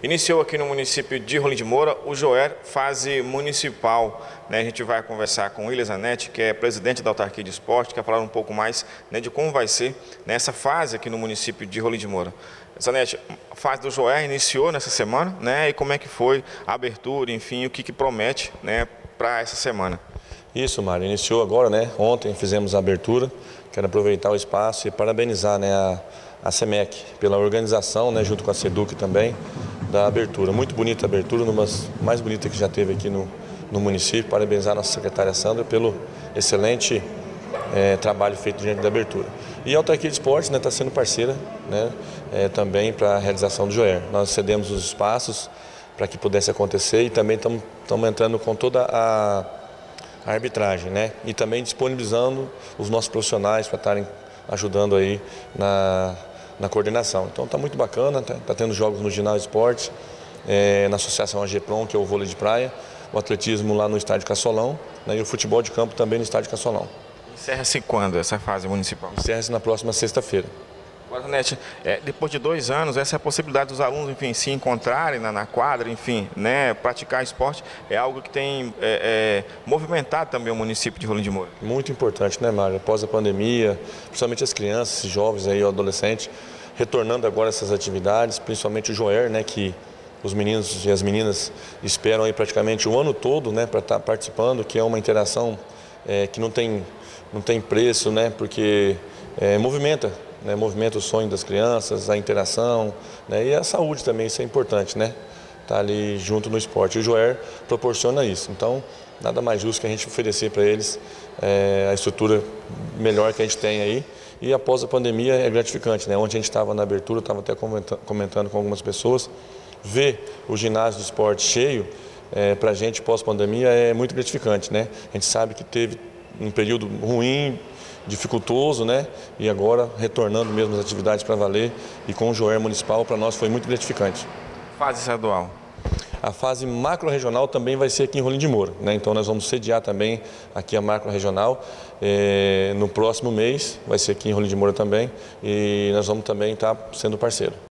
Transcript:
Iniciou aqui no município de Rolim de Moura o Joer Fase Municipal. A gente vai conversar com Willian Zanetti, que é presidente da Autarquia de Esporte, que vai falar um pouco mais de como vai ser essa fase aqui no município de Rolim de Moura. Zanetti, a fase do Joer iniciou nessa semana, e como é que foi a abertura, enfim, o que promete para essa semana? Isso, Mário, iniciou agora, ontem fizemos a abertura. Quero aproveitar o espaço e parabenizar a SEMEC pela organização, junto com a SEDUC também, da abertura. Muito bonita a abertura, uma das mais bonitas que já teve aqui no município. Parabenizar a nossa secretária Sandra pelo excelente trabalho feito diante da abertura. E a Autarquia de Esportes está sendo parceira também para a realização do Joer. Nós cedemos os espaços para que pudesse acontecer e também estamos entrando com toda a arbitragem, e também disponibilizando os nossos profissionais para estarem ajudando aí na coordenação. Então está muito bacana, está tendo jogos no ginásio de esporte, na Associação AGPROM, que é o vôlei de praia, o atletismo lá no Estádio Cassolão, e o futebol de campo também no Estádio Cassolão. Encerra-se quando essa fase municipal? Encerra-se na próxima sexta-feira. Agora, Zanetti, depois de 2 anos, essa é a possibilidade dos alunos, enfim, se encontrarem na quadra, enfim, praticar esporte, é algo que tem movimentado também o município de Rolim de Moura. Muito importante, Mário? Após a pandemia, principalmente as crianças, esses jovens aí, adolescentes, retornando agora essas atividades, principalmente o Joer, que os meninos e as meninas esperam aí praticamente o ano todo, para estar participando, que é uma interação que não tem preço, porque movimenta o sonho das crianças, a interação, e a saúde também, isso é importante, tá ali junto no esporte. E o Joer proporciona isso, então nada mais justo que a gente oferecer para eles a estrutura melhor que a gente tem aí. E após a pandemia é gratificante, Ontem a gente estava na abertura, estava até comentando com algumas pessoas, ver o ginásio do esporte cheio, para a gente pós-pandemia é muito gratificante, A gente sabe que teve um período ruim, dificultoso, e agora retornando mesmo as atividades para valer, e com o Joer Municipal para nós foi muito gratificante. Fase estadual? A fase macro-regional também vai ser aqui em Rolim de Moura, então nós vamos sediar também aqui a macro-regional, no próximo mês vai ser aqui em Rolim de Moura também, e nós vamos também estar sendo parceiro.